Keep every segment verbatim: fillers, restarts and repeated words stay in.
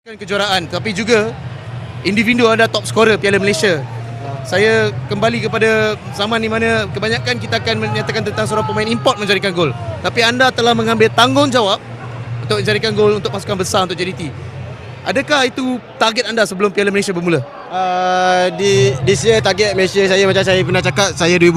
Kejuaraan, tapi juga individu anda top scorer Piala Malaysia. Saya kembali kepada zaman di mana kebanyakan kita akan menyatakan tentang seorang pemain import menjadikan gol. Tapi anda telah mengambil tanggungjawab untuk menjadikan gol untuk pasukan besar untuk J D T. Adakah itu target anda sebelum Piala Malaysia bermula? Uh, di this year target Malaysia saya macam saya pernah cakap, saya dua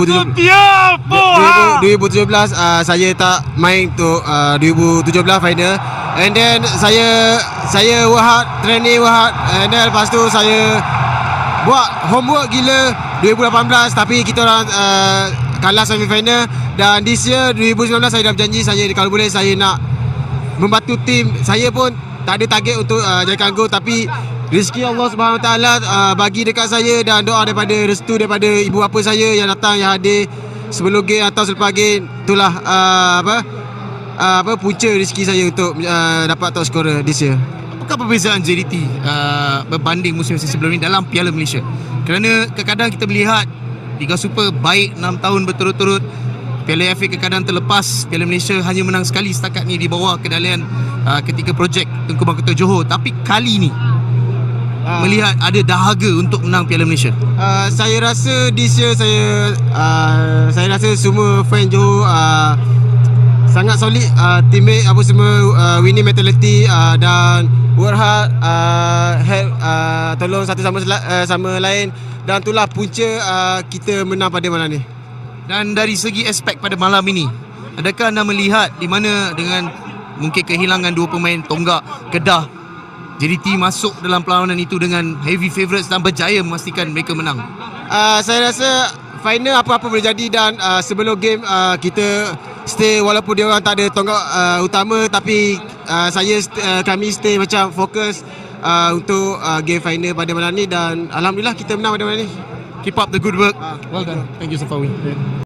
ribu tujuh belas uh, saya tak main untuk uh, dua ribu tujuh belas final, and then saya saya work hard, training work hard, and then lepas tu saya buat homework gila dua ribu lapan belas, tapi kita orang uh, kalah semi final. Dan this year dua ribu sembilan belas saya dah berjanji, saya kalau boleh saya nak membantu tim. Saya pun tak ada target untuk uh, jadikan gol, tapi rezeki Allah Subhanahu Wa Taala uh, bagi dekat saya, dan doa daripada restu daripada ibu bapa saya yang datang, yang hadir sebelum game atau selepas game. Itulah uh, apa uh, apa punca rezeki saya untuk uh, dapat top scorer this year. Apakah perbezaan J D T uh, berbanding musim-musim sebelum ini dalam Piala Malaysia? Kerana kadang-kadang kita melihat Liga Super baik enam tahun berturut-turut, Piala F A kadang-kadang terlepas, Piala Malaysia hanya menang sekali setakat ni di bawah kendalian uh, ketika projek Tengku Bangkota Johor. Tapi kali ni Uh, melihat ada dahaga untuk menang Piala Malaysia. Uh, saya rasa this year saya uh, saya rasa semua fan Johor uh, sangat solid, uh, teammate apa semua, uh, winning mentality, uh, dan work hard, uh, help, uh, tolong satu sama uh, sama lain, dan itulah punca uh, kita menang pada malam ni. Dan dari segi aspek pada malam ini, adakah anda melihat di mana dengan mungkin kehilangan dua pemain tonggak Kedah, J D T masuk dalam perlawanan itu dengan heavy favourites dan berjaya memastikan mereka menang? Uh, saya rasa final apa-apa boleh jadi, dan uh, sebelum game uh, kita stay, walaupun dia orang tak ada tonggak uh, utama, tapi uh, saya uh, kami stay macam fokus uh, untuk uh, game final pada malam ni, dan alhamdulillah kita menang pada malam ni. Keep up the good work. Uh, well done. Thank you, Safawi.